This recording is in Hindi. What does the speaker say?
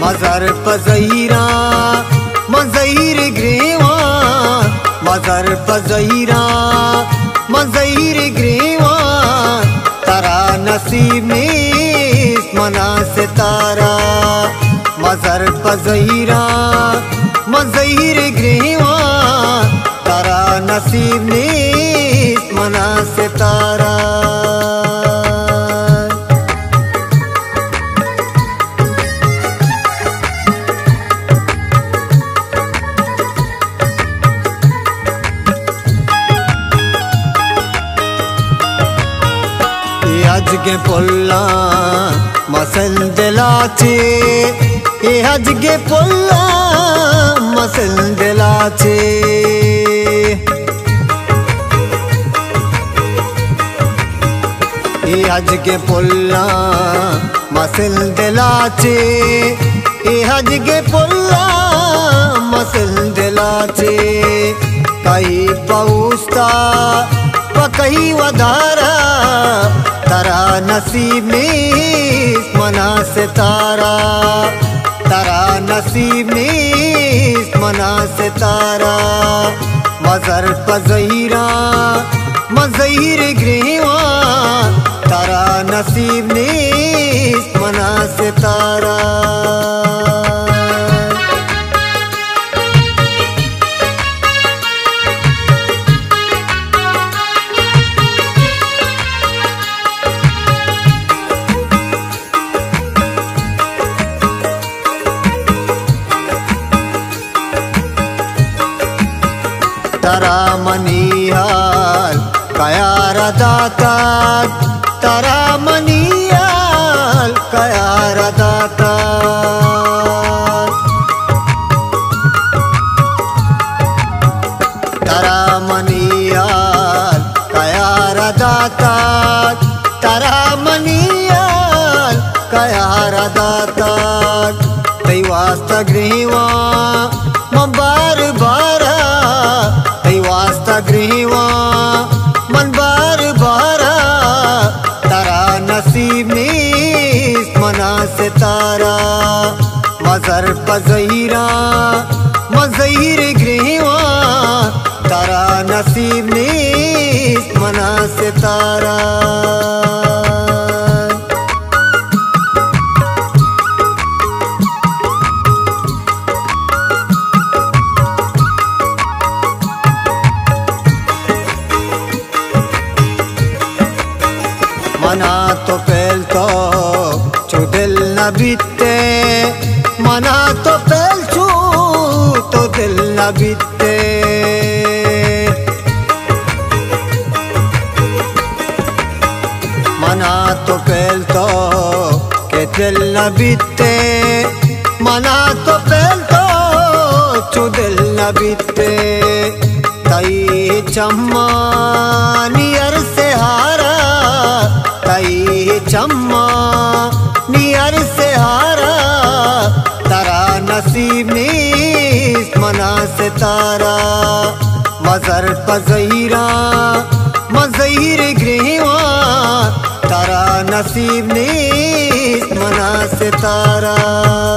मज़र पज़हीरा मज़हीर ग्रेवान, मज़र पज़हीरा मज़हीर ग्रेवान, तारा नसीब में मना सितारा। मज़र पज़हीरा मज़हीर ग्रेवान, तारा नसीब में मना सितारा। हज के पुल्ला मसल दिलाचे, ये हज के पुल्ला मसल दिलाचे। ये हज के पुल्ला मसल दिलाचे, ये हज के पुल्ला मसल दिलाचे। कई पहुँचता पकई वधारा, तारा नसीब में मना सितारा। तारा नसीब में मना सितारा। मज़र पज़हीरा मज़हीर ग्रेवान, तारा नसीब में मना सितारा। तारा मनियाल कयार दाता, तारा मनियाल कयार दाता। तारा मनियाल कयार दाता, तारा मनियाल कयार दाता। तई वास्ता ग्रीवा बार बारा, तई वास्ता ग्रीवा मन बार बारा। तारा नसीब में मना सितारा। मज़र पज़हीरा मज़हीर ग्रेवान, तारा नसीब में मना सितारा। मना तो पहल तो चू दिल न बीते, मना तो पहल चू तो दिल न बीते। मना तो पहल तो के दिल न बीते, मना तो पहल तो चू दिल न बीते। तई चम्मा नियर से हारा, तई चम्मा नियर से हारा। तारा नसीब में मना सितारा। मज़र पज़हीरा मज़हीर ग्रेवान, तारा नसीब में मना सितारा।